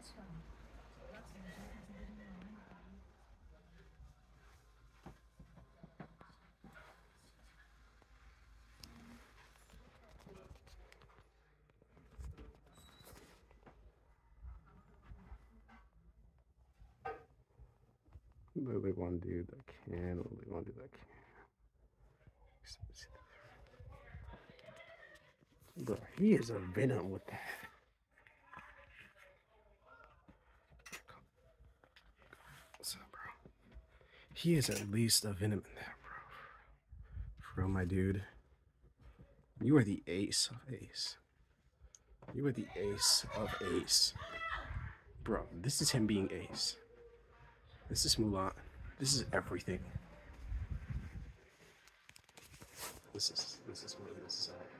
Literally one dude that can, literally one dude that can. Bro, he is a venom with that. What's up, bro? He is at least a venom in that, bro. For real, my dude. You are the ace of ace. You are the ace of ace. Bro, this is him being ace. This is Mulan. This is everything. This is